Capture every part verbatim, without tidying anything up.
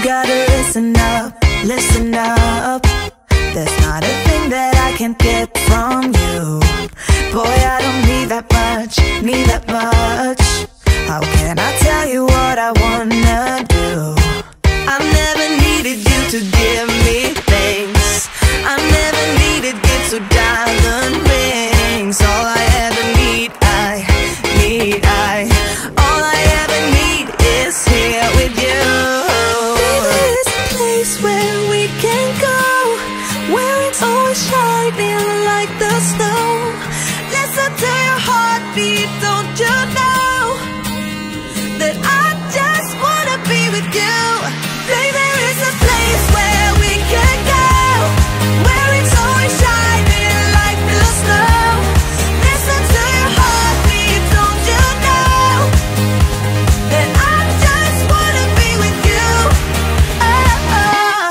gotta listen up, listen up. There's not a thing that I can't get from you. Boy, I don't need that much, need that much. How can I tell you what I wanna do? I never needed you to give me things. I never needed gifts or diamond rings. All I ever need, I need, I all I ever need is here with you. There is a place where we can go, where it's always shining like the snow. Listen to your heartbeat, don't you know that I just wanna be with you? Baby, there is a place where we can go, where it's always shining like the snow. Listen to your heartbeat, don't you know that I just wanna be with you? Oh, oh.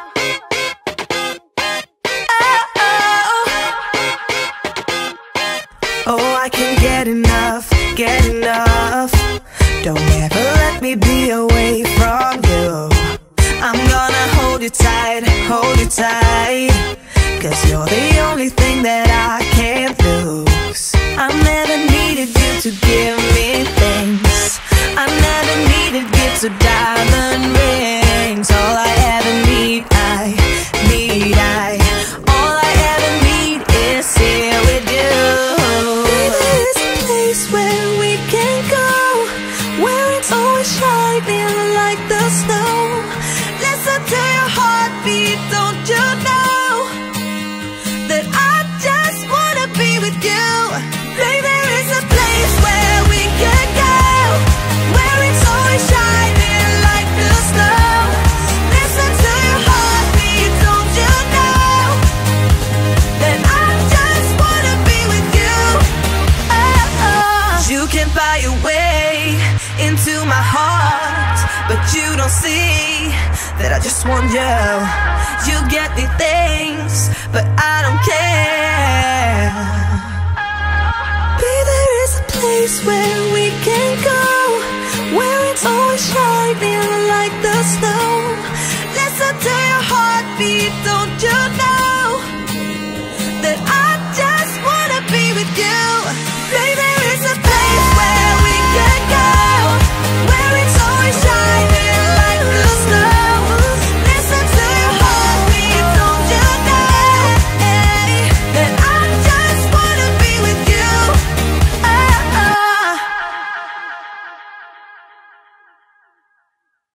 Oh, oh, I can't get enough, get enough. Don't ever let me be away from you. I'm gonna hold you tight, hold you tight, 'cause you're the only thing that I can't lose. I never needed you to give me things. I never needed gifts or diamond rings. All I ever need, I need, I all I ever need is here with you. There is a place where we can go, where it's always shining like the snow. Listen to your heartbeat, don't you know that I just wanna be with you? Baby, there is a place where we can go, where it's always shining like the snow. Listen to your heartbeat, don't you know that I just wanna be with you? Oh, oh. You can buy your way into my heart, but you don't see that I just want you. You get the things, but I don't care. Baby, there is a place where we can go, where it's always shining like the snow. Listen to your heartbeat.